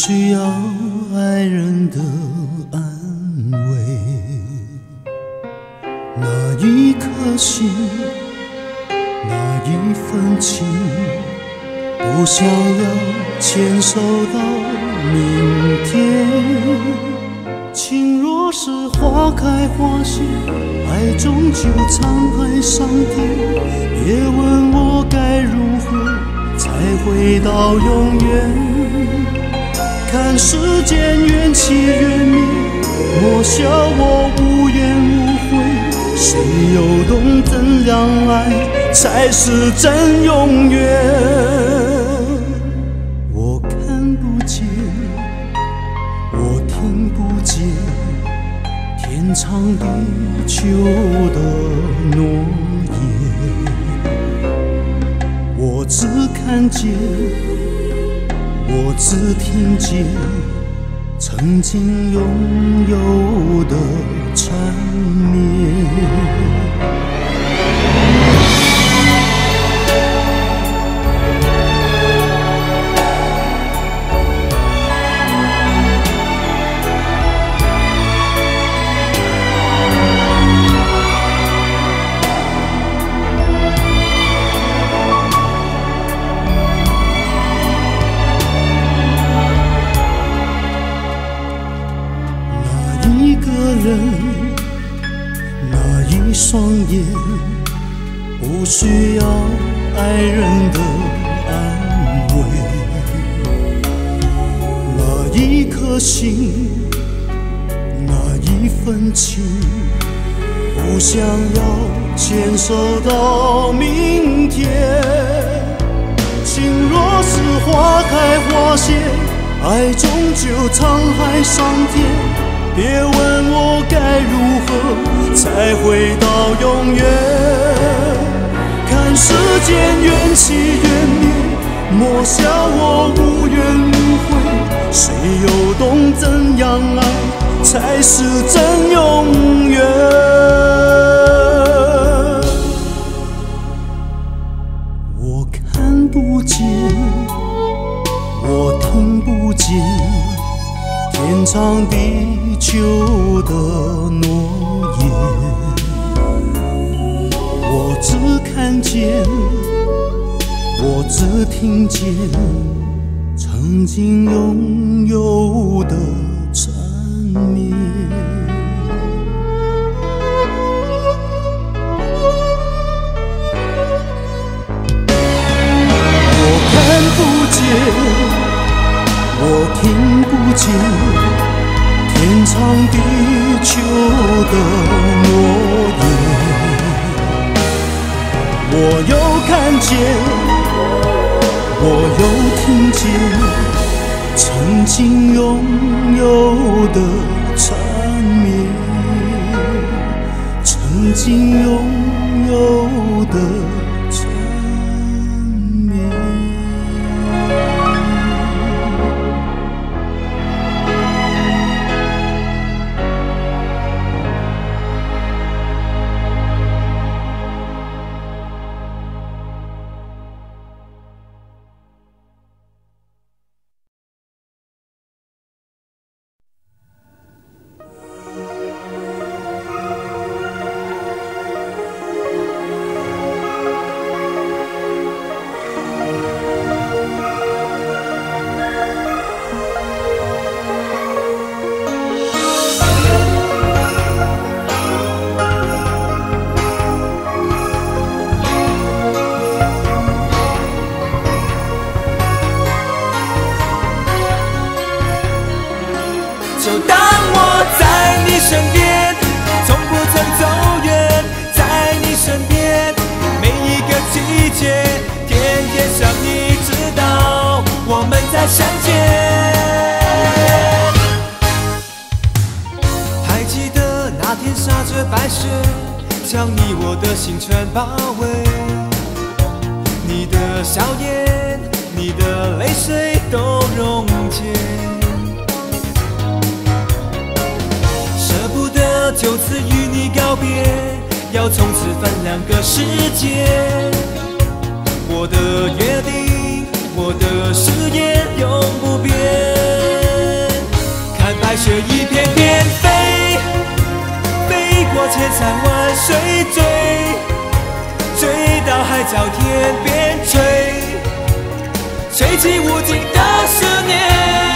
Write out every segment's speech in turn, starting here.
需要爱人的安慰，那一颗心，那一份情，不想要牵手到明天。情若是花开花谢，爱终究沧海桑田。别问我该如何才回到永远。看世间缘起缘灭，莫笑我无怨无悔。谁又懂怎样爱才是真永远？我看不见，我听不见，天长地久的诺言。我只看见，我只听见曾经拥有的缠绵。那一双眼，不需要爱人的安慰。那一颗心，那一份情，不想要牵手到明天。情若是花开花谢，爱终究沧海桑田。别问我该如何才回到永远。看世间缘起缘灭，莫笑我无怨无悔。谁又懂怎样爱才是真永远？我看不见，我听不见，天长地久的诺言。我只看见，我只听见曾经拥有的缠绵。我看不见，我听不见，天长地久的诺言。我又看见，我又听见曾经拥有的缠绵，曾经拥有的缠绵。 就当我在你身边，从不曾走远，在你身边，每一个季节，天天想你，直到我们再相见。还记得那天下着白雪，将你我的心全包围，你的笑颜，你的泪水都溶解。就此与你告别，要从此分两个世界。我的约定，我的誓言永不变。 白雪一片片飞，飞过千山万水追，追到海角天边吹，吹起无尽的思念。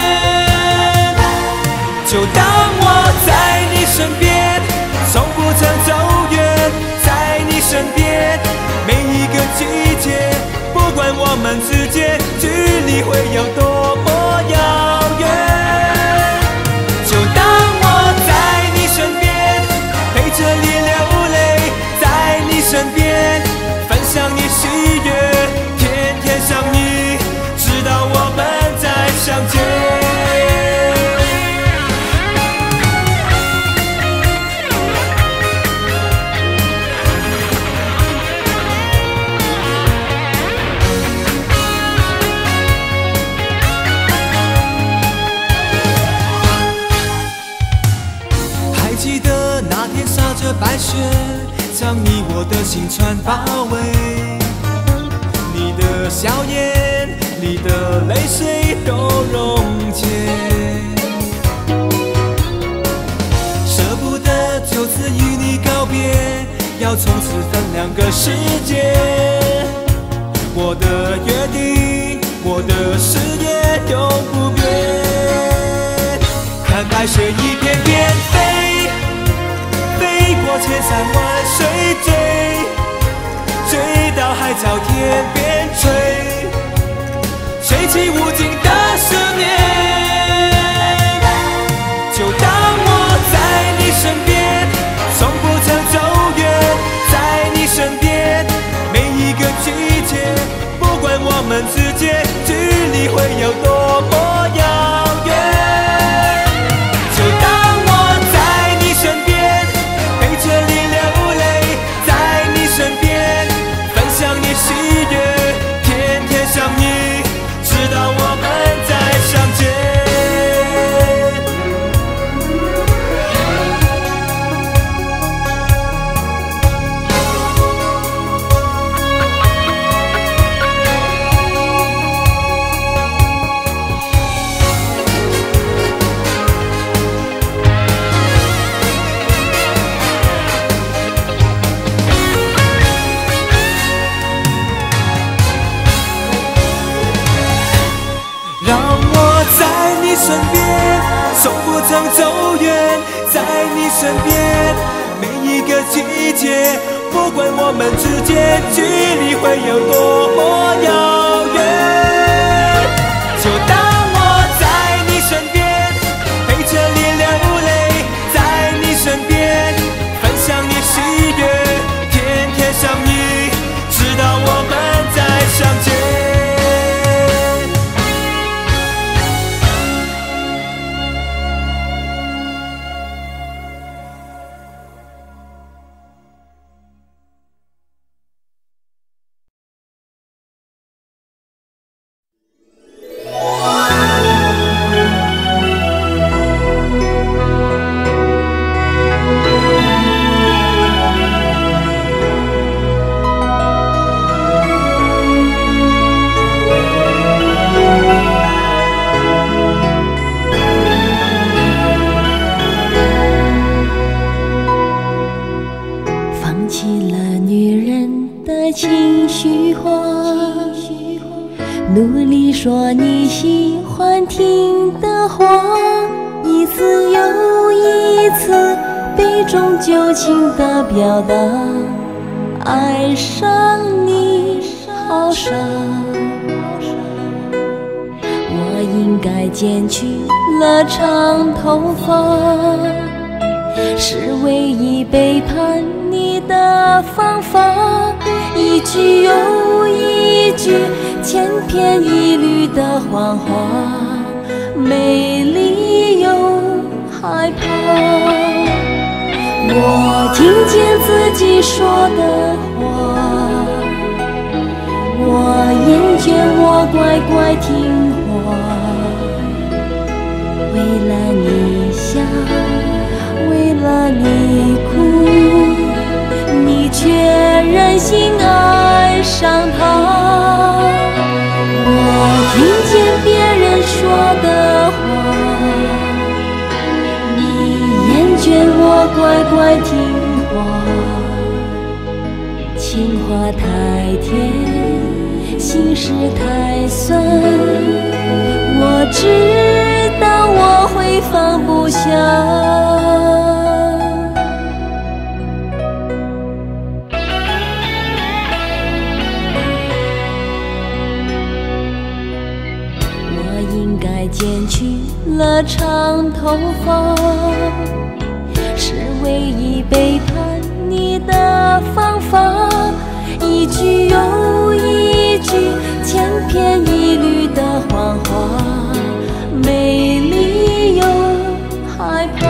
就当我在你身边，从不曾走远，在你身边，每一个季节，不管我们之间距离会有多么遥远。就当我在你身边，陪着你流泪，在你身边，分享你喜悦，天天想你，直到我们再相见。白雪将你我的心串包围，你的笑颜，你的泪水都溶解，舍不得就此与你告别，要从此分两个世界。我的约定，我的誓言永不变。看白雪一片片飞，飞过千山万水追，追到海角天边吹，吹起无尽的思念。就当我在你身边，从不曾走远，在你身边，每一个季节，不管我们之间距离会有多么遥远。喜悦，天天想你，直到我们再相见。身边，从不曾走远，在你身边，每一个季节，不管我们之间距离会有多么遥远。就当我在你身边，陪着你流泪，在你身边，分享你喜悦，天天想你，直到我们再相见。 努力说你喜欢听的话，一次又一次避重就轻地表达，爱上你好傻，我应该剪去了长头发，是唯一背叛你的方法，一句又一句千篇一律的谎话，没理由害怕。我听见自己说的话，我厌倦我乖乖听话，为了你笑，为了你哭，你却任性爱上他。我听见别人说的话， 乖乖听话，情话太甜，心事太酸，我知道我会放不下。剪去了长头发，是唯一背叛你的方法。一句又一句，千篇一律的谎话，没理由害怕。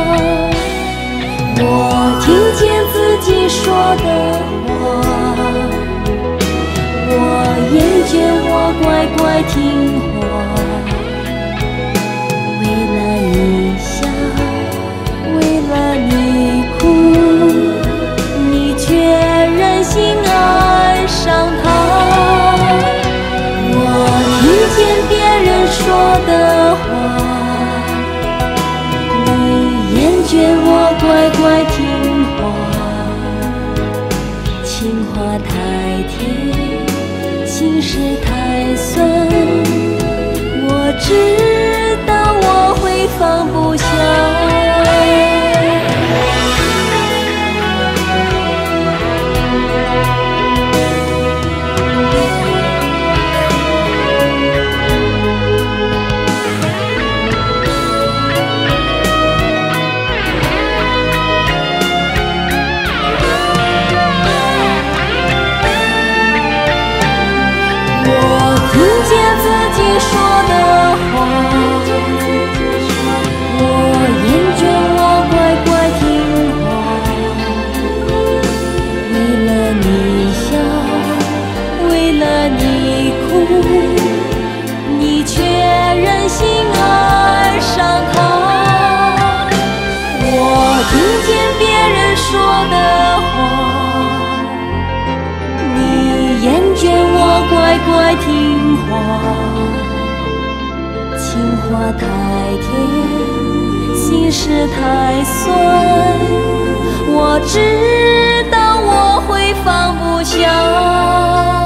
我听见自己说的话，我厌倦我乖乖听话。你笑，为了你哭，你却任性爱上他。我听见别人说的话，你厌倦我乖乖听话，情话太甜，心事太酸，我知道我会放不下。我听见自己说的话，你却任性爱上他。我听见别人说的话，你厌倦我乖乖听话，情话太甜，心事太酸，我知道我会放不下。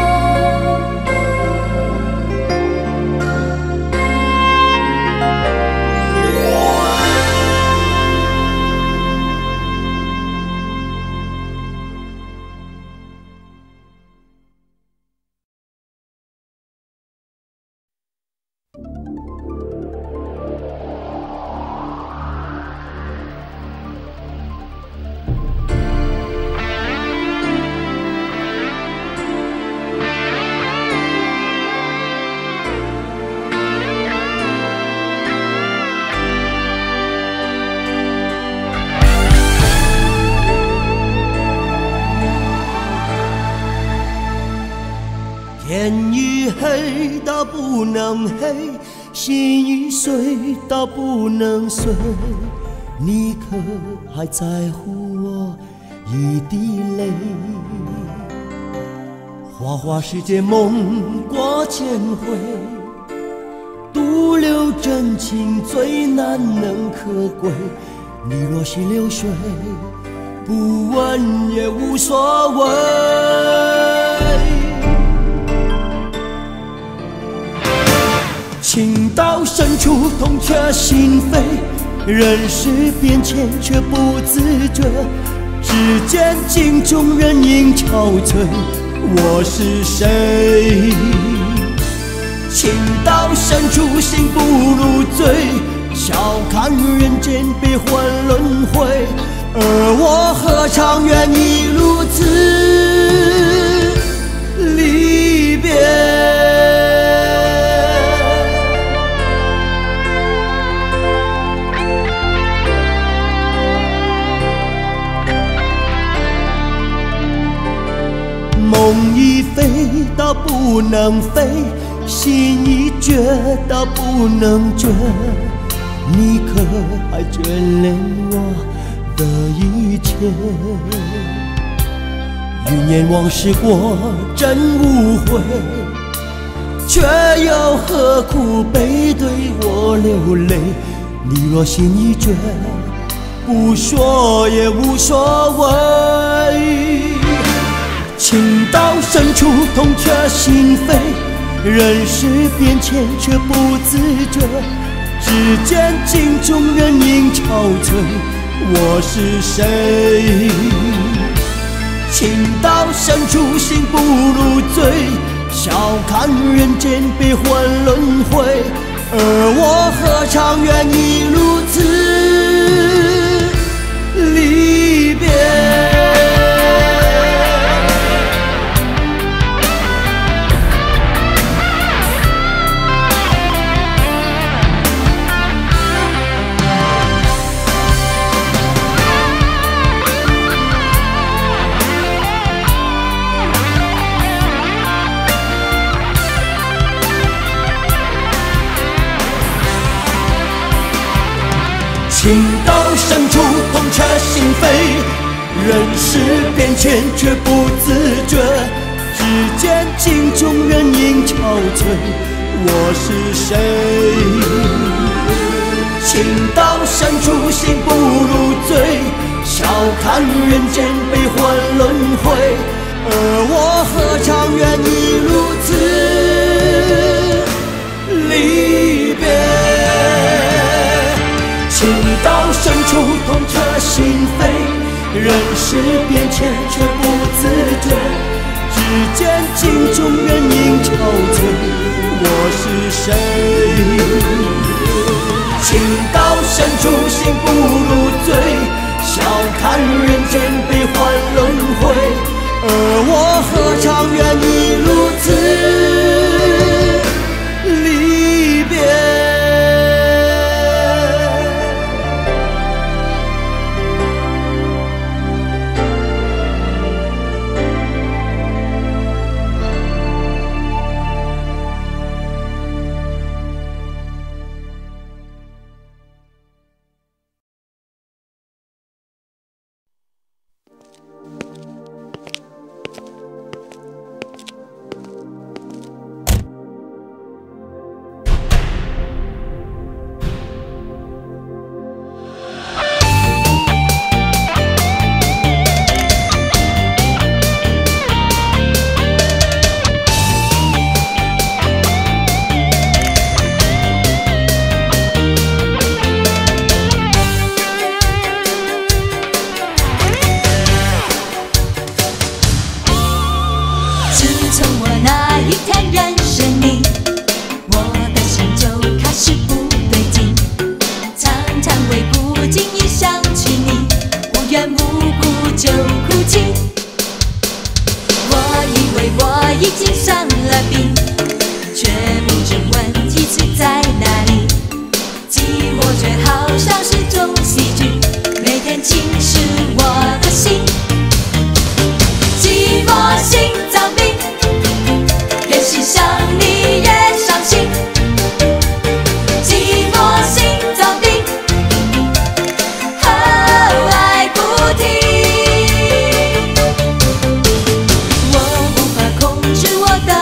天已黑到不能黑，心已碎到不能碎，你可还在乎我一滴泪？花花世界梦过千回，独留真情最难能可贵。你若是流水，不问也无所谓。情到深处痛彻心扉，人事变迁却不自觉，只见镜中人影憔悴，我是谁？情到深处心不如醉，笑看人间悲欢轮回，而我何尝愿意如此离别？梦已飞到不能飞，心已决到不能决，你可还眷恋我的一切？云烟往事过真无悔，却又何苦背对我流泪？你若心已决， 不说也无所谓。情到深处痛彻心扉，人事变迁却不自觉，只见镜中人影憔悴，我是谁？情到深处心不如醉，笑看人间悲欢轮回，而我何尝愿意如此离别？情到深处痛彻心扉，人事变迁却不自觉，只见镜中人影憔悴，我是谁？情到深处心不如醉，笑看人间悲欢轮回，而我何尝愿意如此离别？情到深处痛彻心扉，人事变迁却不自觉，只见镜中人影憔悴，我是谁？情到深处心不如醉，笑看人间悲欢轮回，而我何尝愿意如此离别？ 我无法控制我的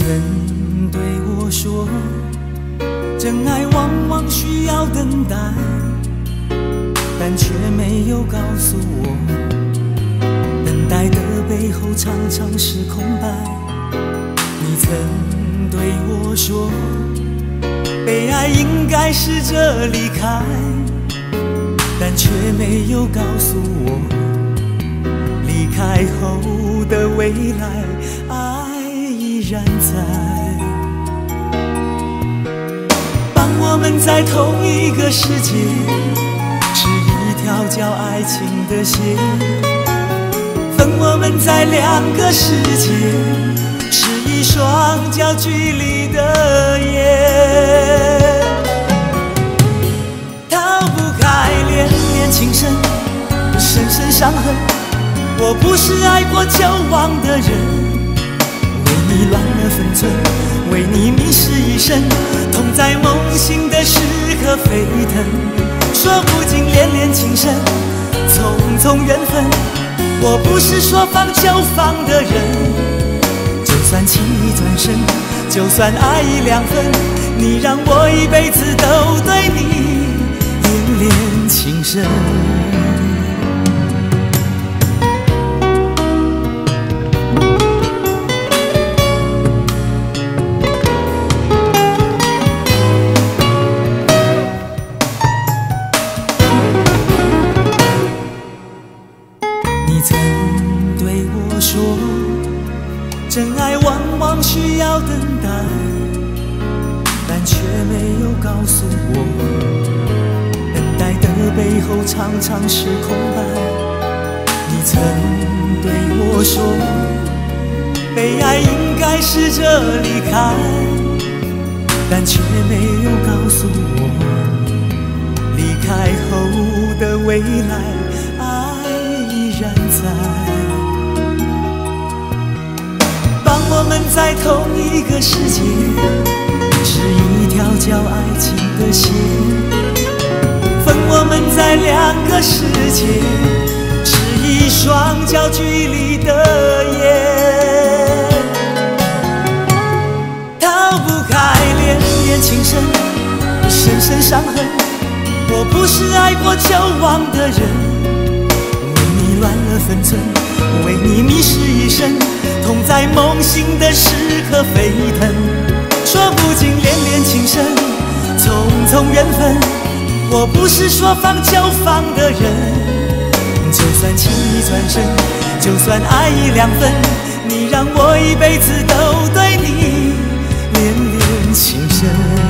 曾对我说，真爱往往需要等待，但却没有告诉我，等待的背后常常是空白。你曾对我说，被爱应该试着离开，但却没有告诉我，离开后的未来爱依然在。帮我们在同一个世界，是一条叫爱情的线，分我们在两个世界，是一双叫距离的眼。逃不开恋恋情深，深深伤痕。我不是爱过就忘的人，为你乱了分寸，为你迷失一生，痛在梦醒的时刻沸腾。说不尽恋恋情深，匆匆缘分。我不是说放就放的人，就算轻易转身，就算爱意两分，你让我一辈子都对你恋恋情深。你曾对我说，真爱往往需要等待，但却没有告诉我，等待的背后常常是空白。你曾对我说，被爱应该试着离开，但却没有告诉我，离开后的未来爱依然在。帮我们在同一个世界，是一条叫爱情的线，分我们在两个世界，是一双叫距离的眼。逃不开恋恋情深，深深伤痕。我不是爱过就忘的人，为你乱了分寸，为你迷失一生，痛在梦醒的时刻沸腾。说不尽恋恋情深，匆匆缘分。我不是说放就放的人，就算轻易转身，就算爱意两分，你让我一辈子都对你恋恋情深。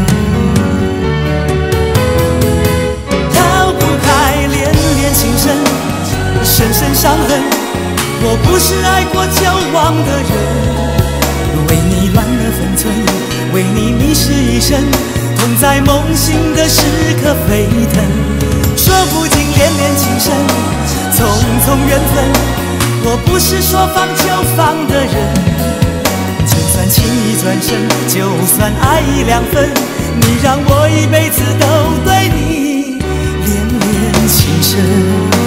逃不开恋恋情深，深深伤痕。我不是爱过就忘的人，为你乱了分寸，为你迷失一生，痛在梦醒的时刻沸腾。说不尽恋恋情深，匆匆缘分。我不是说放就放的人，就算轻易转身，就算爱意两分，你让我一辈子都对你恋恋情深。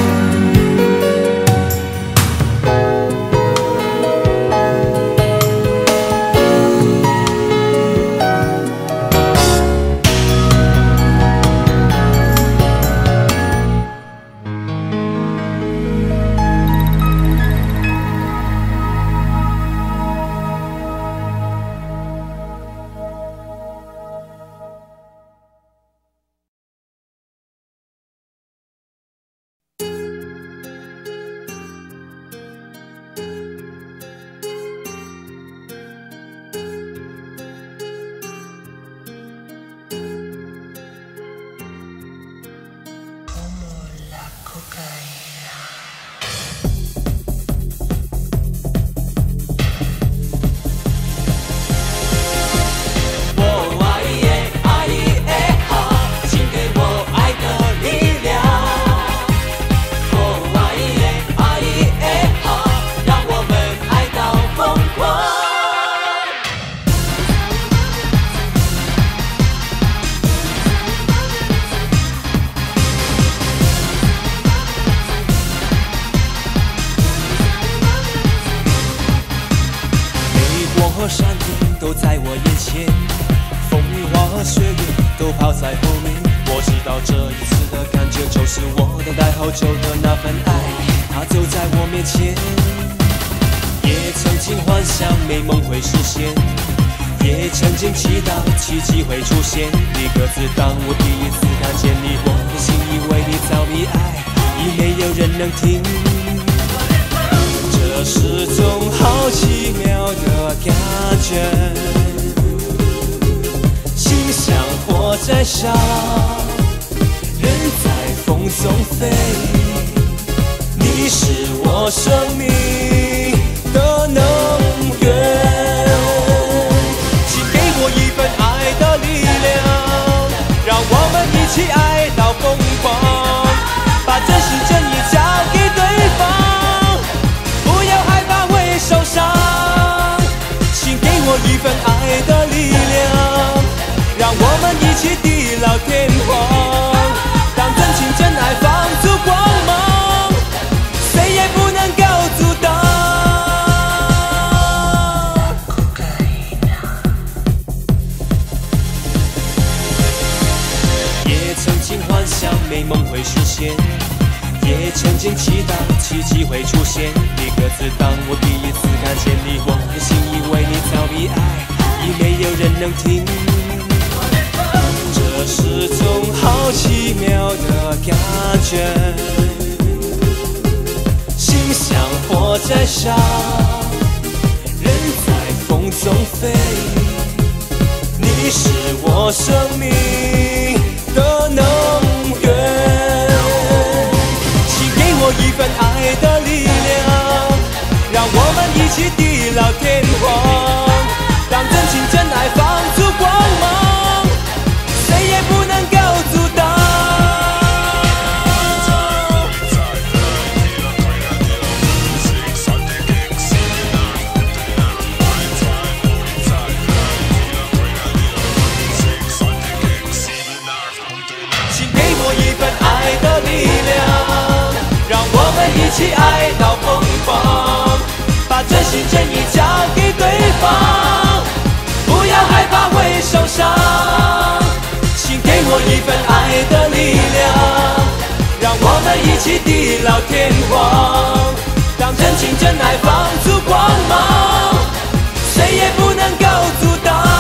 闪电都在我眼前，风雨花雪月都抛在后面。我知道这一次的感觉就是我等待好久的那份爱，它就在我面前。也曾经幻想美梦会实现，也曾经祈祷奇迹会出现。一个字，当我第一次看见你，我的心以为你早已爱，已没有人能听。这是种好奇妙的感觉，心像火在烧，人在风中飞。你是我生命的能源，请给我一份爱的力量，让我们一起爱到疯狂，把真心真意交给对方，不要害怕会受伤。请给我一份爱的力量，让我们一起地老天荒，当真情真爱放出光芒，谁也不能够阻挡。也曾经幻想美梦会实现，也曾经祈祷奇迹会出现。一个字，当我第一次看见你，我的心以为你早已爱，已没有人能听。这是种好奇妙的感觉，心像火在烧，人在风中飞。你是我生命的能源，请给我一份爱的力量，让我们一起地老天荒，让真情真爱放出光芒，谁也不能够阻挡。请给我一份爱的力量，让我们一起爱到疯狂，把真心真意交给对方，不要害怕会受伤。请给我一份爱的力量，让我们一起地老天荒，让真情真爱放出光芒，谁也不能够阻挡。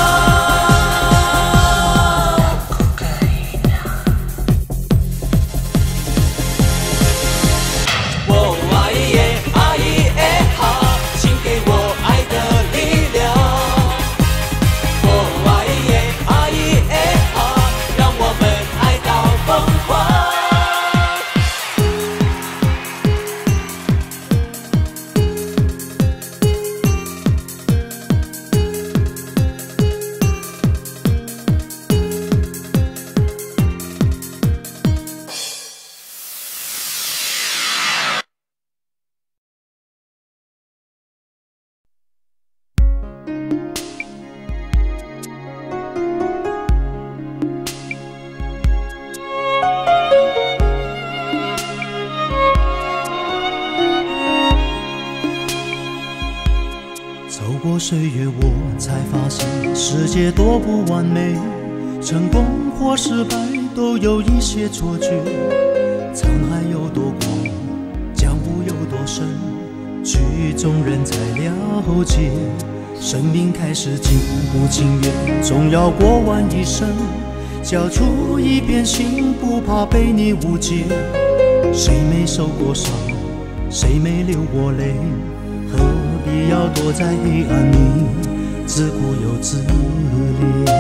岁月我才发现世界多不完美，成功或失败都有一些错觉。沧海有多广，江湖有多深，曲中人才了解。生命开始情不情愿，总要过完一生，交出一片心，不怕被你误解。谁没受过伤，谁没流过泪，何必要躲在黑暗里自顾又自怜？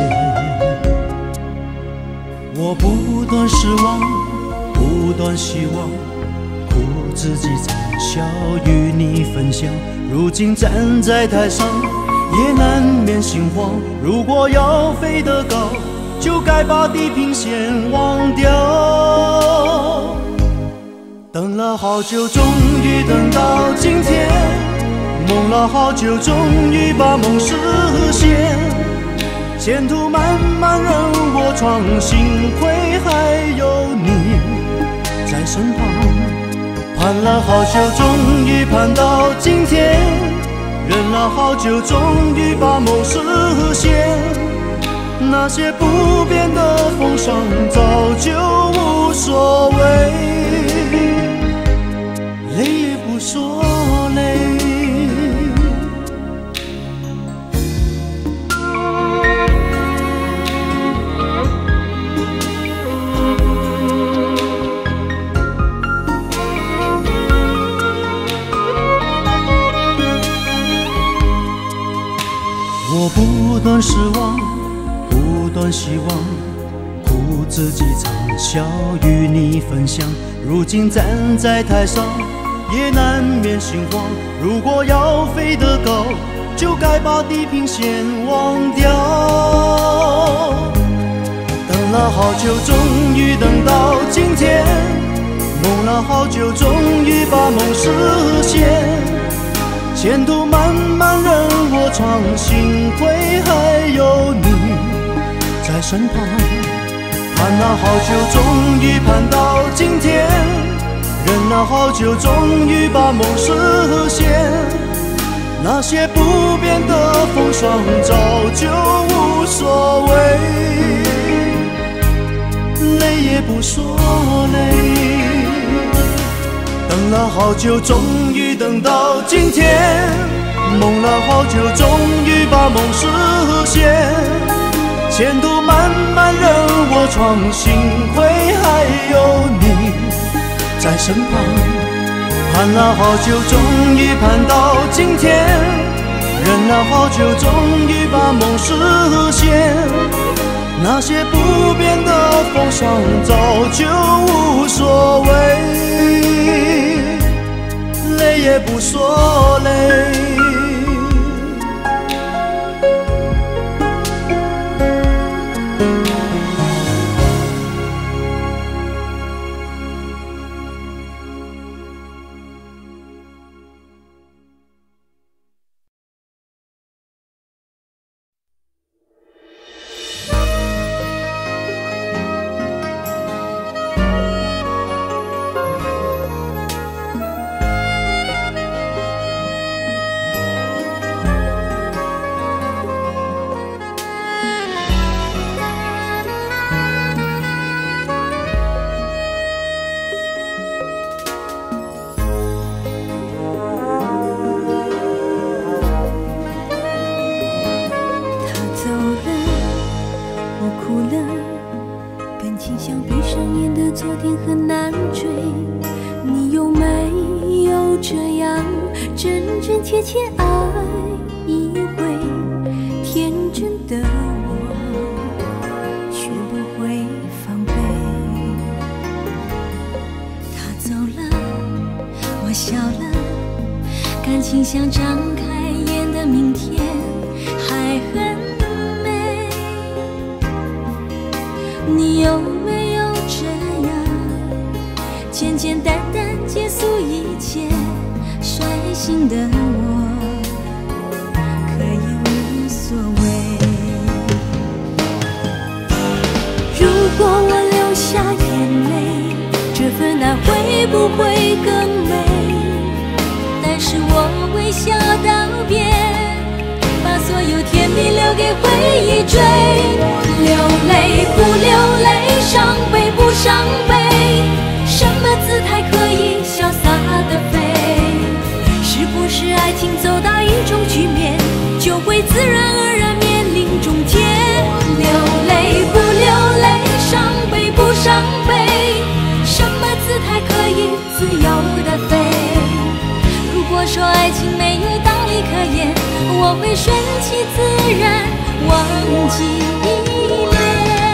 我不断失望，不断希望，苦自己惨笑，与你分享。如今站在台上，也难免心慌。如果要飞得高，就该把地平线忘掉。等了好久，终于等到今天。梦了好久，终于把梦实现。前途漫漫任我闯，幸亏还有你在身旁。盼了好久，终于盼到今天。 忍了好久，终于把梦实现。那些不变的风霜早就无所谓，累也不说累。我不断失望，不断希望，苦自己尝，笑与你分享。如今站在台上，也难免心慌。如果要飞得高，就该把地平线忘掉。等了好久，终于等到今天；梦了好久，终于把梦实现。前途漫漫任我闯，幸亏还有你在身旁。盼了好久，终于盼到今天；忍了好久，终于把梦实现。那些不变的风霜早就无所谓，累也不说累。等了好久，终于等到今天；梦了好久，终于把梦实现。前途漫漫任我闯，幸亏还有你在身旁。盼了好久，终于盼到今天；忍了好久，终于把梦实现。那些不变的风霜早就无所谓，累也不说累。 切切爱一回，天真的我学不会防备。他走了，我笑了，感情像张开眼的明天还很美。你有没有这样简简单单结束一切？率性的我可以无所谓。如果我流下眼泪，这份爱会不会更美？但是我微笑道别，把所有甜蜜留给回忆追。流泪不流泪，伤悲不伤悲，什么姿态可以潇洒的飞？是不是爱情走到一种局面，就会自然而然面临终结？流泪不流泪，伤悲不伤悲，什么姿态可以自由的飞？如果说爱情没有道理可言，我会顺其自然，忘记依恋。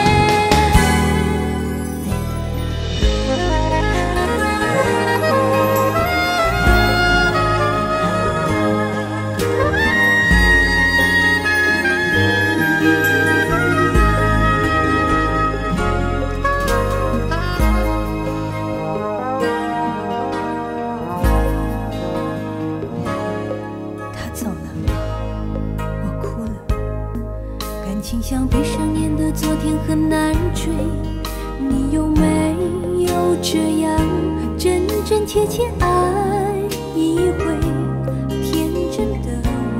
像闭上眼的昨天很难追，你有没有这样真真切切爱一回？天真的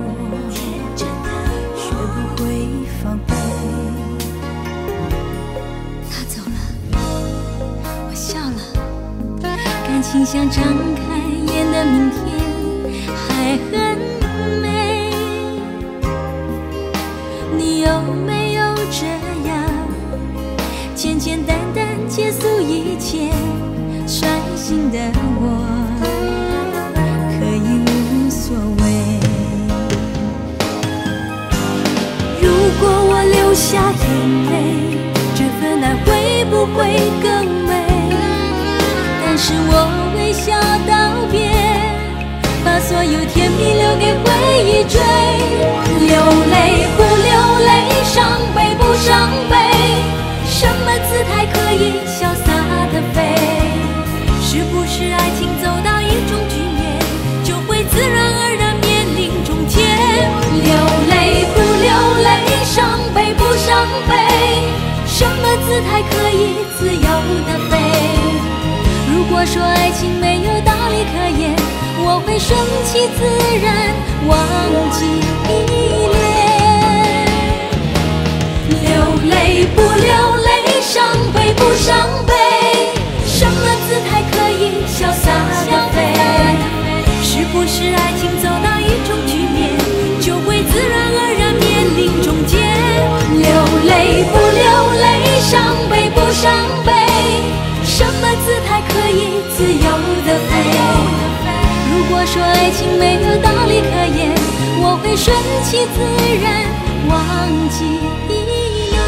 心像张开眼的明天还很美。你有没有这样简简单单结束一切？率性的我可以无所谓。如果我流下眼泪，这份爱会不会更美？但是我微笑道别，把所有甜蜜留给回忆追。流泪不流泪，伤悲不伤悲，什么姿态可以潇洒的飞？是不是爱情走到一种局面，就会自然而然面临终结？流泪不流泪，伤悲不伤悲，什么姿态可以自由的飞？如果说爱情没有道理可言，我会顺其自然，忘记依恋。流泪不流泪，伤悲不伤悲，什么姿态可以潇洒的飞？是不是爱情走到一种局面，就会自然而然面临终结？流泪不流泪，伤悲不伤悲，什么姿态可以自由的飞？如果说爱情没有道理可言，我会顺其自然，忘记依恋。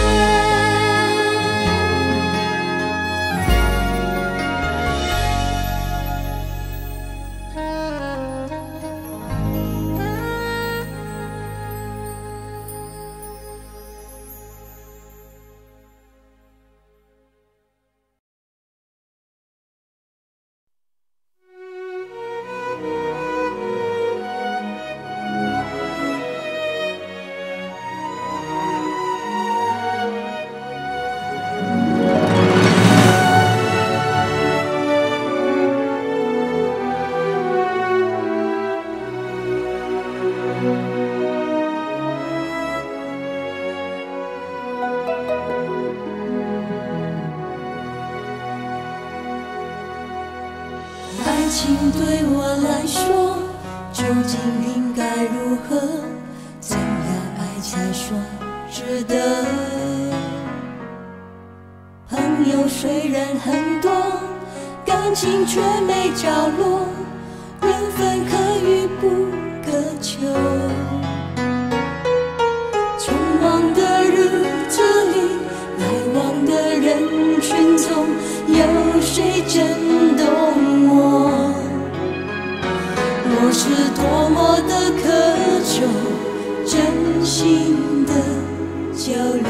爱情对我来说，究竟应该如何？怎样爱才算值得？朋友虽然很多，感情却没着落，缘分可遇不可求。匆忙的日子里，来往的人群中，有谁震动我？我是多么的渴求真心的交流。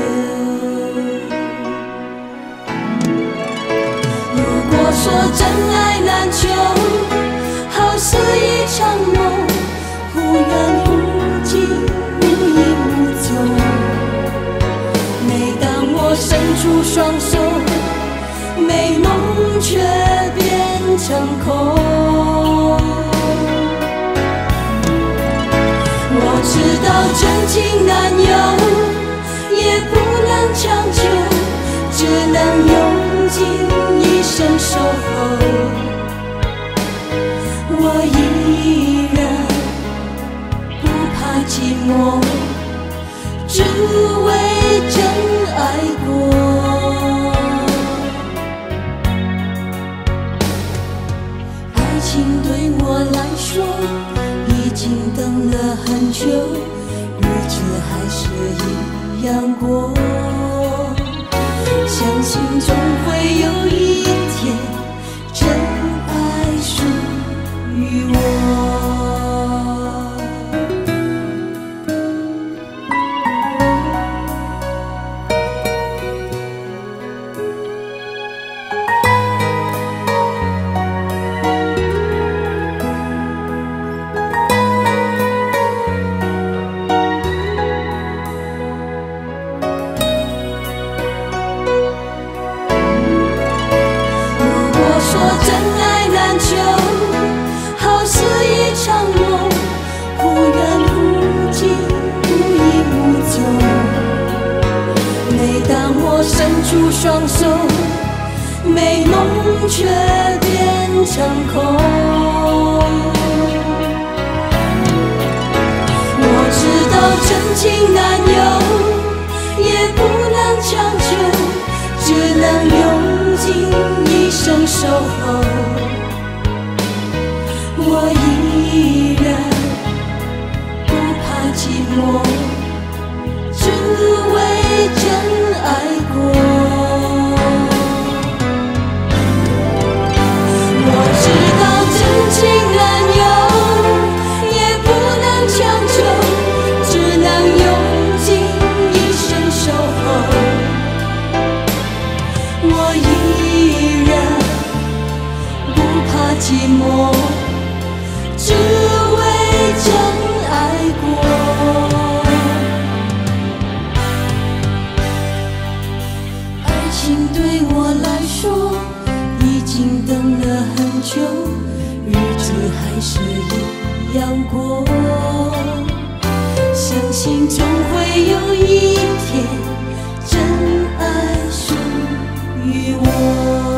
如果说真爱难求，好似一场梦，忽远忽近，无影无踪。每当我伸出双手，美梦却变成空。我知道真情难有，也不能强求，只能用尽一生守候。我依然不怕寂寞，只为真爱过。爱情对我来说，已经等了很久，日子还是一样过。相信总会有一天，真爱属于我。伸出双手，美梦却变成空。我知道真情难有，也不能强求，只能用尽一生守候。我依然不怕寂寞，只为真爱过。我知道真情难有，也不能强求，只能用尽一生守候。我依然不怕寂寞，只为真爱过。爱情对我来说已经等了很久，日子还是一样过，相信总会有一天真爱属于我。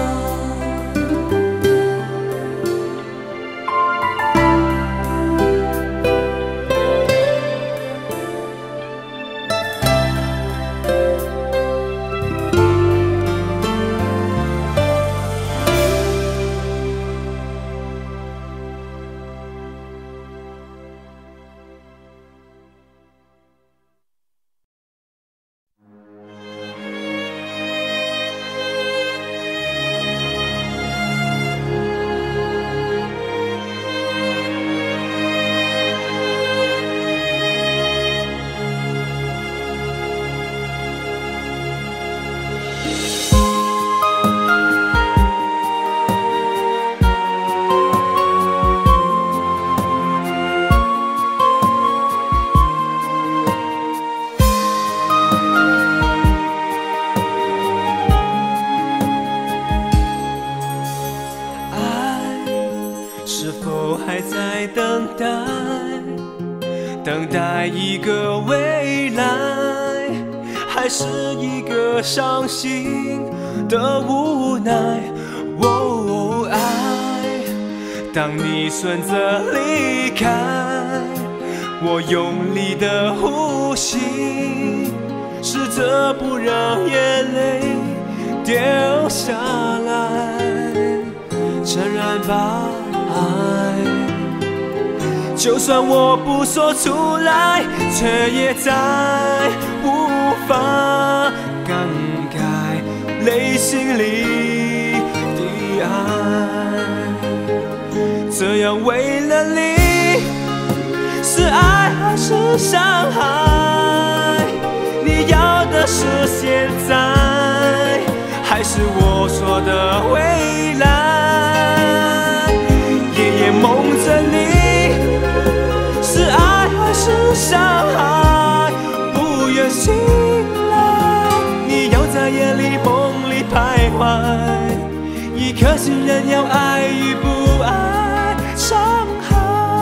等待一个未来，还是一个伤心的无奈？哦，爱，当你选择离开，我用力的呼吸，试着不让眼泪掉下来，承认吧，爱。就算我不说出来，却也再无法感慨内心里的爱。这样为了你，是爱还是伤害？你要的是现在，还是我说的未来？夜夜梦着你，是爱还是伤害？不愿醒来，你要在夜里梦里徘徊。一颗心人要爱与不爱，伤害。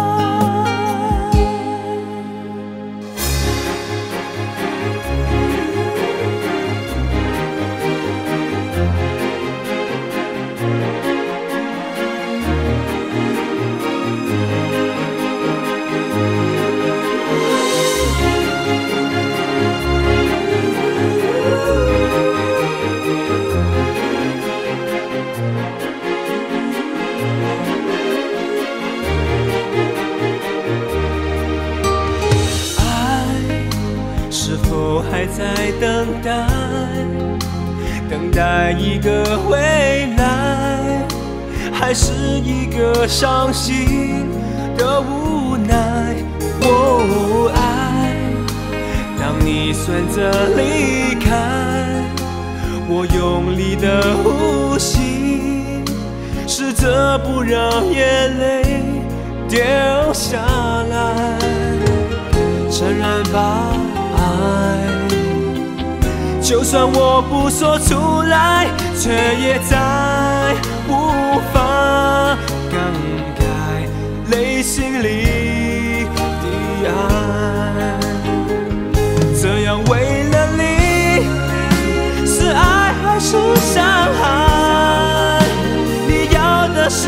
还在等待，等待一个未来，还是一个伤心的无奈？哦，爱，当你选择离开，我用力的呼吸，试着不让眼泪掉下来，承认吧，爱。就算我不说出来，却也再无法感慨内心里的爱。这样为了你，是爱还是伤害？你要的是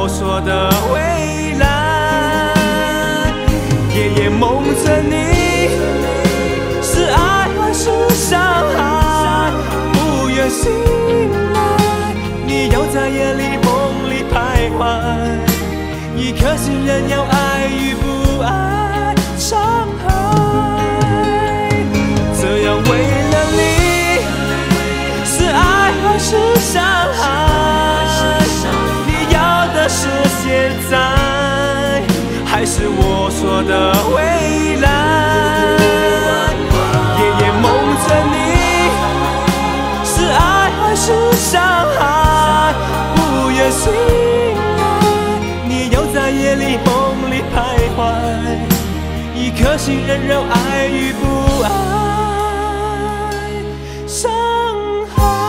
我说的未来。夜夜梦着你，是爱还是伤害？不愿醒来，你又在夜里梦里徘徊。一颗心人要爱与不爱，伤害。这样为了你，是爱还是伤害？你要的是现在，还是我说的未来？夜夜梦着你，是爱还是伤害？不愿醒来，你又在夜里梦里徘徊。一颗心仍然爱与不爱，伤害。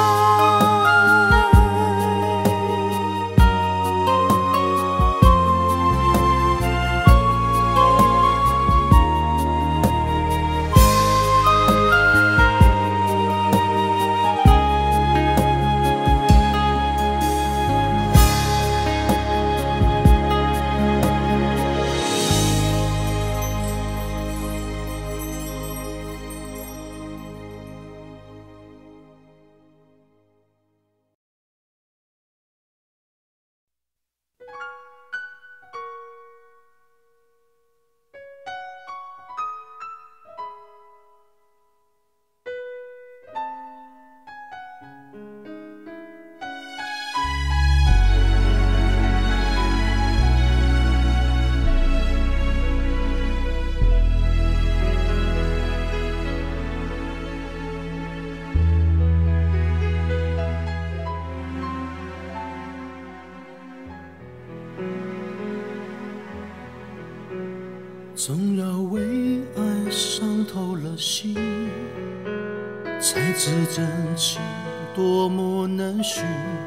总要为爱伤透了心，才知真情多么难寻。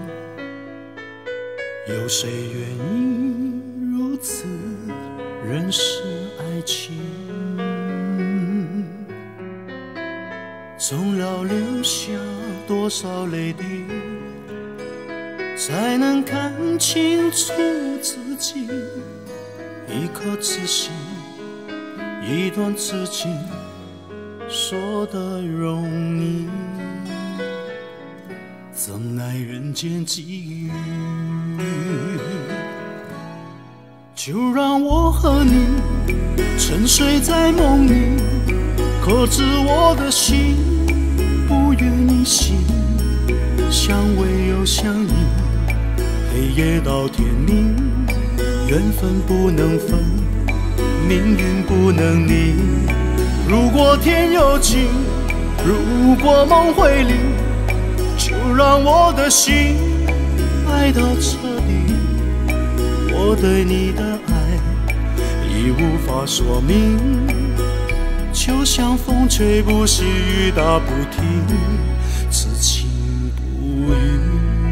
有谁愿意如此认识爱情？总要流下多少泪滴，才能看清楚自己？一颗痴心，一段痴情，说得容易，怎奈人间际遇？就让我和你沉睡在梦里，可知我的心不愿你醒，相偎又相依，黑夜到天明，缘分不能分，命运不能逆。如果天有情，如果梦会离，就让我的心爱到彻底。我对你的爱已无法说明，就像风吹不息，雨打不停，此情不渝。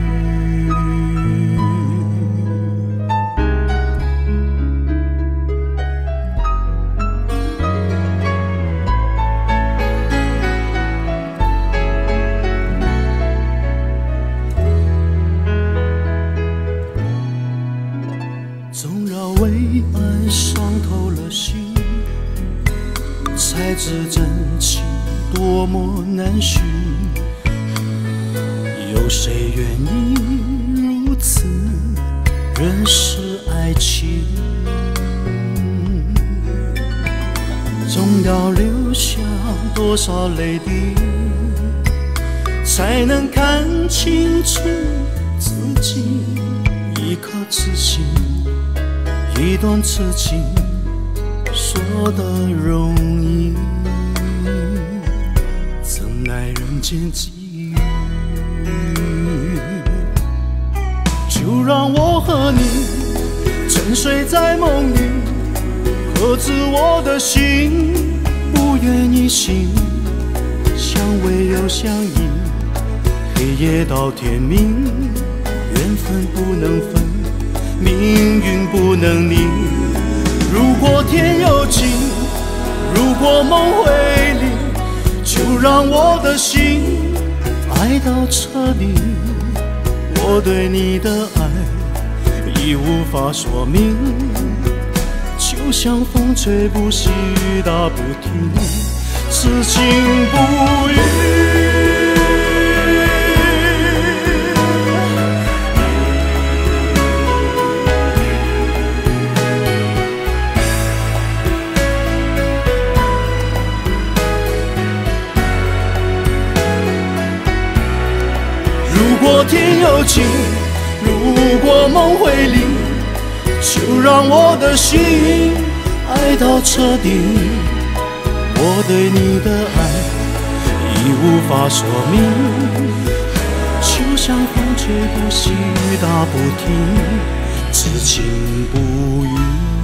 才知真情多么难寻，有谁愿意如此认识爱情？总要流下多少泪滴，才能看清楚自己？一颗痴心，一段痴情，说得容易，怎奈人间际遇？就让我和你沉睡在梦里，可知我的心不愿意醒，相偎又相依，黑夜到天明，缘分不能分，命运不能逆。如果天有情，如果梦会离，就让我的心爱到彻底。我对你的爱已无法说明，就像风吹不息，雨打不停，此情不渝。如果天有情，如果梦会离，就让我的心爱到彻底。我对你的爱已无法说明，就像风吹不息，雨打不停，此情不渝。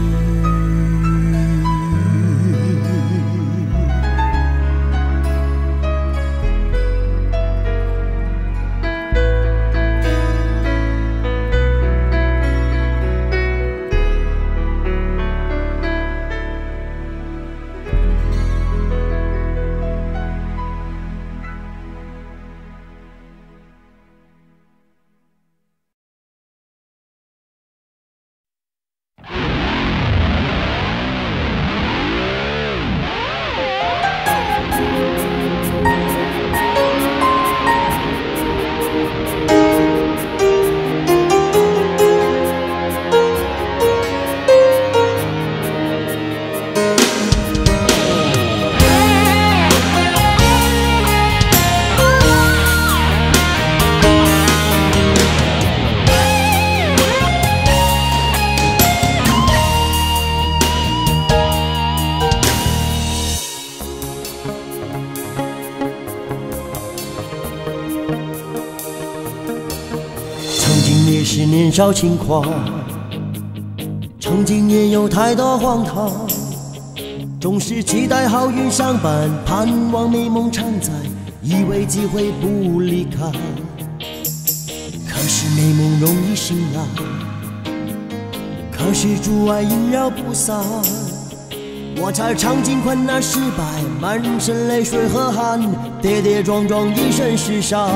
年少轻狂，曾经也有太多荒唐，总是期待好运相伴，盼望美梦常在，以为机会不离开。可是美梦容易醒来，可是阻碍萦绕不散。我才尝尽困难失败，满身泪水和汗，跌跌撞撞一身是伤。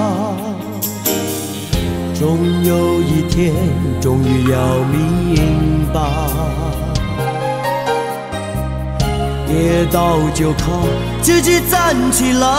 终有一天，终于要明白，跌倒就靠自己站起来。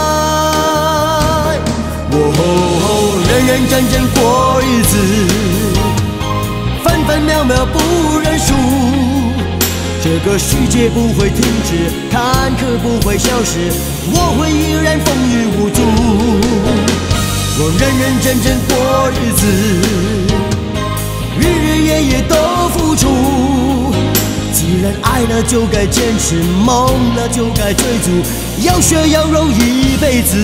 认认真真过日子，分分秒秒不认输。这个世界不会停止，坎坷不会消失，我会依然风雨无阻。我认认真真过日子，日日夜夜都付出。既然爱了就该坚持，梦了就该追逐，要学要容一辈子。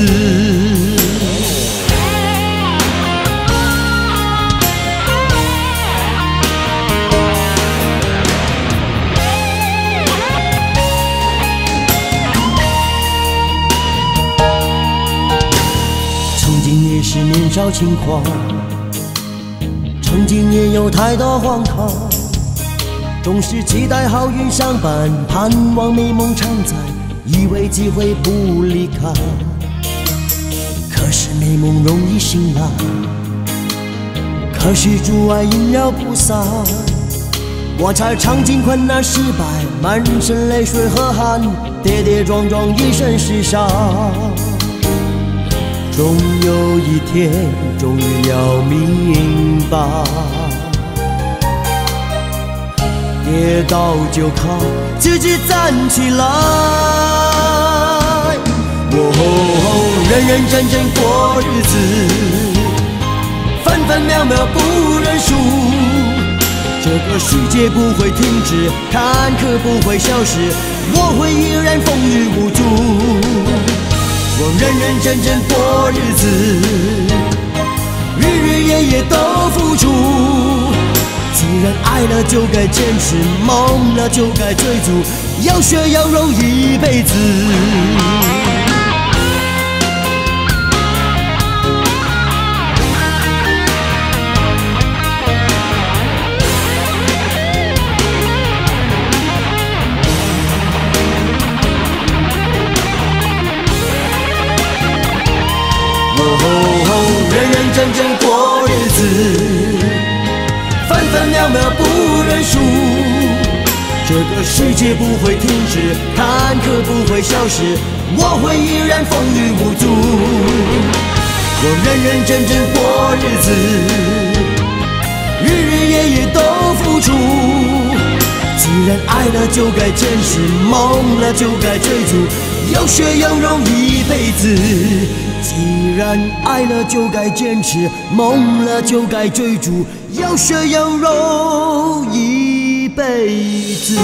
是年少轻狂，曾经也有太多荒唐，总是期待好运相伴，盼望美梦常在，以为机会不离开。可是美梦容易醒来，可是阻碍萦绕不散。我才尝尽困难失败，满身泪水和汗，跌跌撞撞一身是伤。终有一天，终于要明白，跌倒就靠自己站起来。认认真真过日子，分分秒秒不认输。这个世界不会停止，坎坷不会消失，我会依然风雨无阻。我认认真真过日子，日日夜夜都付出。既然爱了就该坚持，梦了就该追逐，要学要容一辈子。认认真真过日子，分分渺渺不认输。这个世界不会停止，坎坷不会消失，我会依然风雨无阻。我认认真真过日子，日日夜夜都付出。既然爱了就该坚持，梦了就该追逐，有血有肉一辈子。既然爱了就该坚持，梦了就该追逐，有血有肉一辈子。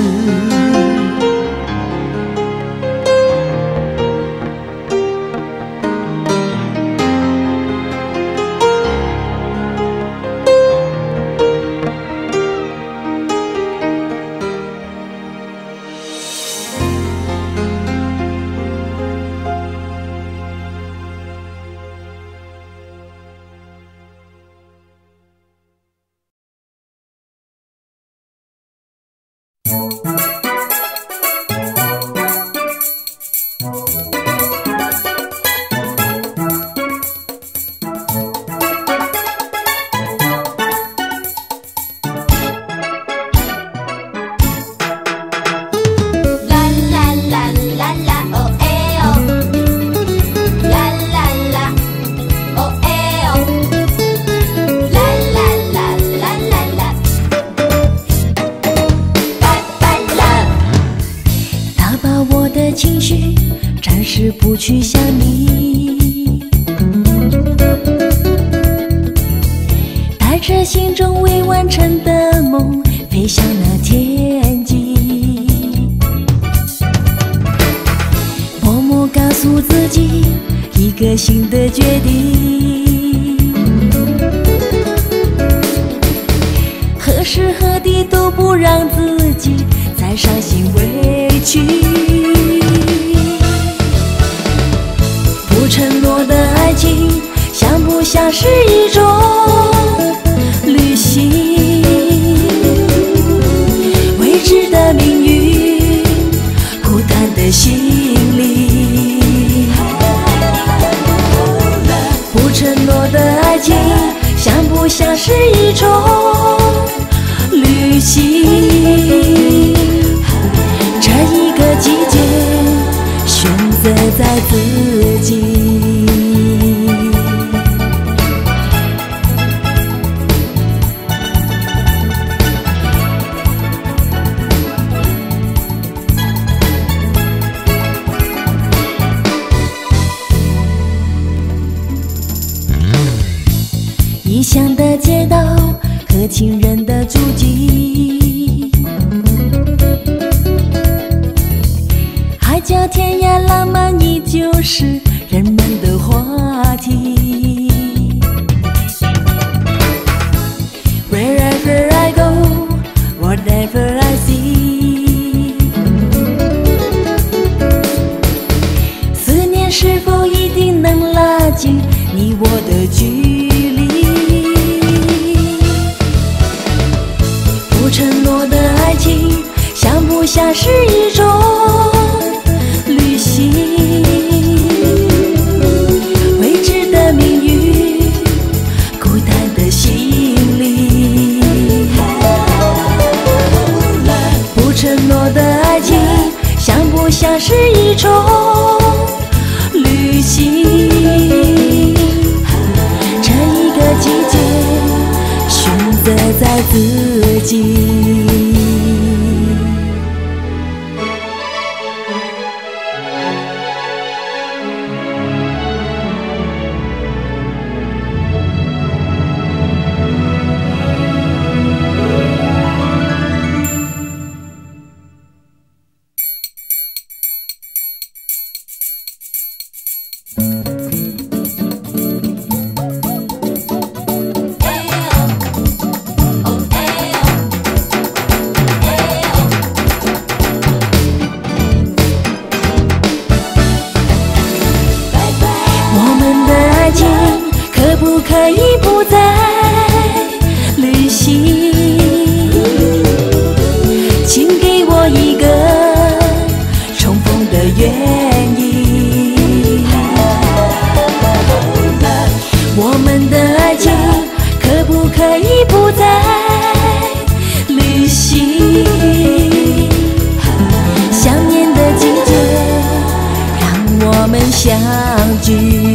不去想你，带着心中未完成的梦，飞向那天际。默默告诉自己一个新的决定，何时何地都不让自己再伤心委屈。不承诺的爱情，像不像是一种旅行？未知的命运，孤单的心灵。不承诺的爱情，像不像是一种旅行？这一个季节，选择在自己。异乡的街道和情人的足迹，海角天涯浪漫依旧是人们的话题。 Wherever I go, whatever I see， 思念是否一定能拉近你我的距离？不承诺的爱情，像不像是一种旅行？未知的命运，孤单的心灵。不承诺的爱情，像不像是一种旅行？这一个季节，选择在自己。 可以不再旅行，请给我一个重逢的原因。我们的爱情可不可以不再相聚。